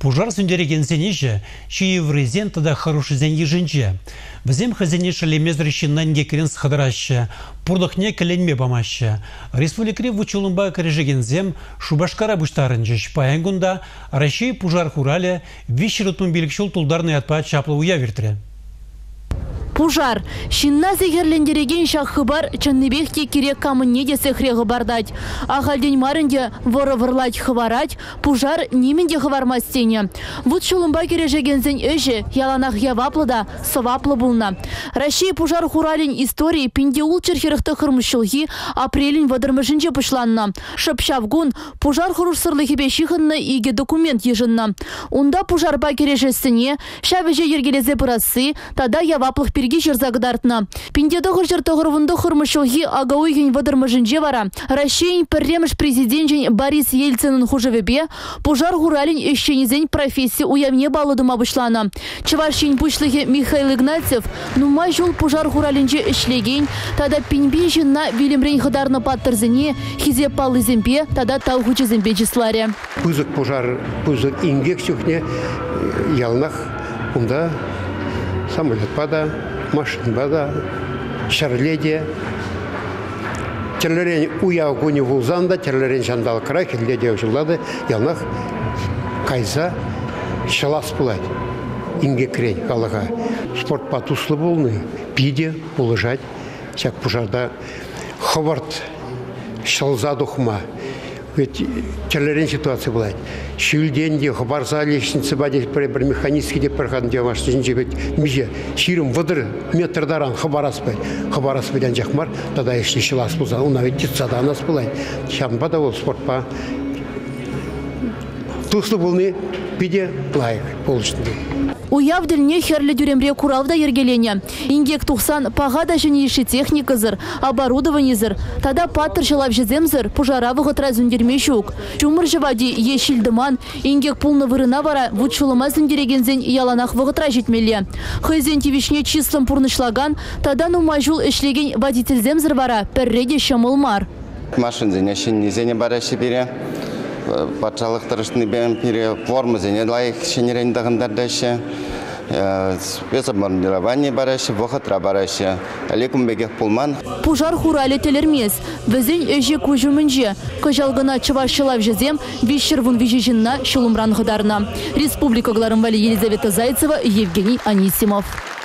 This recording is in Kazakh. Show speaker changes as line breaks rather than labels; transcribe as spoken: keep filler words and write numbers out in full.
Пожар сүндереген зенеже, ши еврезен тада хороший зен еженже. Взем хазене шалемезрещи нанге крен схадараще, пурлыхне каленме бамаще. Республикре вучулымба корежеген зем шубашкара буштарынжеш паянгунда, Россия пожар хурале, вещер автомобилик шел тулдарный отпад чаплы уявертре.
Пожар. Шинна зехерлендереген шах хыбар чанныбехке керек камынне де сехре хыбардать. Ахалдень марынде воры вырлать хыварать, пожар неменде хывармастене. Вот шулымба кережегензен өже, яланах яваплыда, сываплы булна. Россия пожар хуралень истории пинде улчер херехты хырмышылги апрелень вадырмышынче пышланна. Шыпшавгун пожар хурушсырлы хебешихынна иге документ ежынна. Унда пожарба кережесіне, шавеже ергелезе пырасы, тада яваплых перед Жерзагдартна. Пиндеды хыржыр тоғырвынды хырмышылги агауйген вадырмыжынже вара. Россиян пірреміш президентжен Борис Ельцинын хужевебе пожар хуралин ещенезен профессия уявне балыдыма бұшлана. Чываршин пушлығы Михаил Игнатьев нумай жол пожар хуралинже ішлеген, тада пинбе жинна вилемрен хыдарны паттырзіне хизе палы зембе, тада тауғычы зембе жисларе.
Пызык пожар, пызык ингек сюхне ялнах, унда самолет пада, машин бада, шарледе. Терлерен уявгуни вулзанда, терлерен жандал край, хилледе ужылады, ялнах кайза шалас пулать. Инге крень алага. Спорт патуслы болны, пиде, улыжать. Чак пожарда ховард шалза духма. Ведь терлерен ситуация была. Шүлденде, хабарза лешницы бадет бір механистки деп бірқадын демашты жебет меже. Ширым выдыр метрдаран хабараспай. Хабараспайдан жақмар, тада ешні шылас бұлзан. Уна ведь детсада анас бұлай. Шамба да ол спортпа. Туслы болны пиде лайық болышынды.
Уявдельне херлі дүремре куралда ергелене. Ингек тухсан пағада женейші техникызыр, оборудованизыр. Тада паттыр жылап жеземзір, пожаравығы тразундерме жүк. Чумыр жывади ешілдіман, ингек пулны вырына вара, вучулыма зіндерегензен яланақ вғытра жетмелі. Хайзен тивишне числым пурнышлаган, тада нумайжул ішлеген водительземзір вара, пәрреде шамылмар.
Машин зенешін незене бара шебере. Патшалық тұрышыны бәм пере формы зене лайық шенерендіғындардайшы. Спецоборудование барайшы, вғытра барайшы. Алекум бегек пулман.
Пожар хурали телермес. Візен өже көжімінже. Көжалғына чывашылав жезем, вишервун вижежінна шылымран ғыдарна. Республика Гларамвали Елизавета Зайцева, Евгений Анисимов.